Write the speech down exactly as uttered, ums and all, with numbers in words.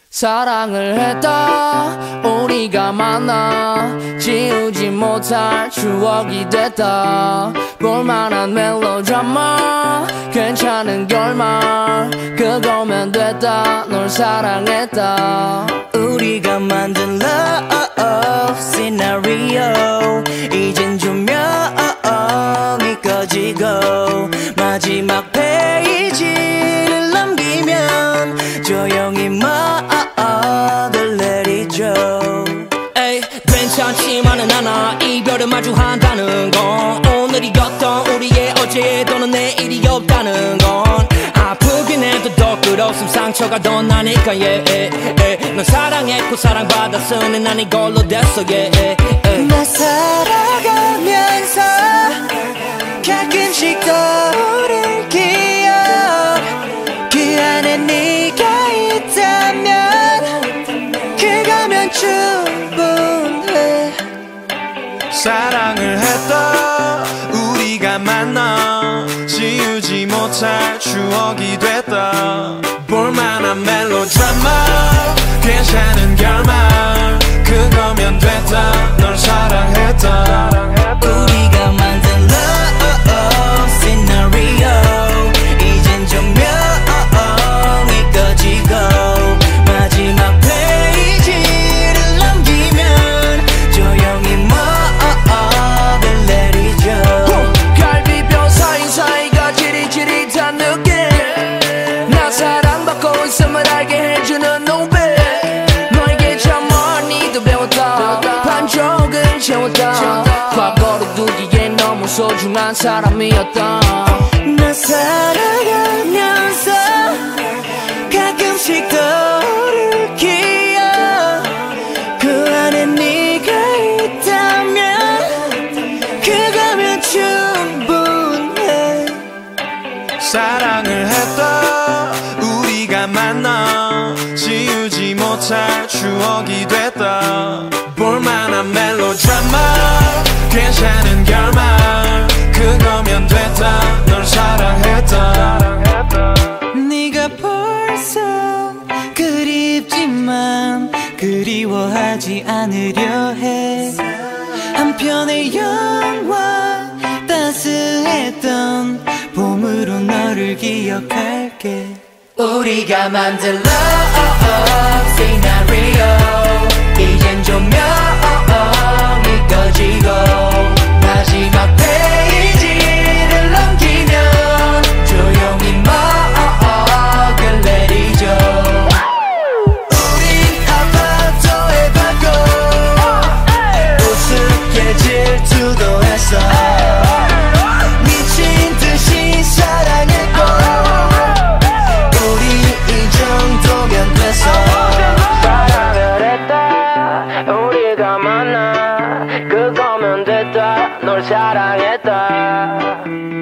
사랑을 했다 우리가 만나 지우지 못할 추억이 됐다 볼만한 멜로드라마 괜찮은 결말 그거면 됐다 널 사랑했다 우리가 만든 love scenario 이젠 조명이 꺼지고 마지막 페이지를 넘기면 조용히 막을 내리죠. 에이 괜찮지만은 않아 이별을 마주한다는 건 오늘이었던 우리의 어제 또는 내일이 없다는 건 아프긴 해도 더 끝없음 상처가 더 나니까 yeah, yeah, yeah. 널 사랑했고 사랑받았으니 난 이걸로 됐어 yeah, yeah, yeah. 나 살아가면서 가끔씩 떠오를 기억 그 안에 네가 있다면 그거면 충분해. 사랑을 했다 우리가 만나 지우지 못할 추억이 됐다 볼만한 멜로드라마 괜찮은 결말 그거면 됐다 널 사랑했다 우리가 만든 love scenario 이젠 조명이 꺼지고 마지막 페이지를 넘기면 조용히 막을 내리죠. 갈비뼈 사이사이가 지릿지릿한 느낌 나 사랑받고 있음을 알게 해주는 눈빛 너에게 참 많이도 배웠다 반쪽은 채웠다 과거로 두기에 너무 소중한 사람이었다 나 살아가면서 가끔씩 떠오를 기억 그 안에 네가 있다면 그거면 충분해. 사랑을 했다 우리가 만나 지우지 못할 추억이 됐다 볼만한 멜로드라마 괜찮은 결말 그거면 됐다 널 사랑했다 네가 벌써 그립지만 그리워하지 않으려 해. 한편의 영화 따스했던 봄으로 너를 기억할게. 우리가 만든 love scenario 이젠 조명이 꺼지고 마지막 페이지를 넘기면 조용히 막을 내리죠. 우린 아파트에 받고 우습게 질투도 했어. 미친 듯이 사랑했고 우리 이 정도면 됐어. 사랑을 했다 우리가 만나 그거면 됐다 널 사랑했다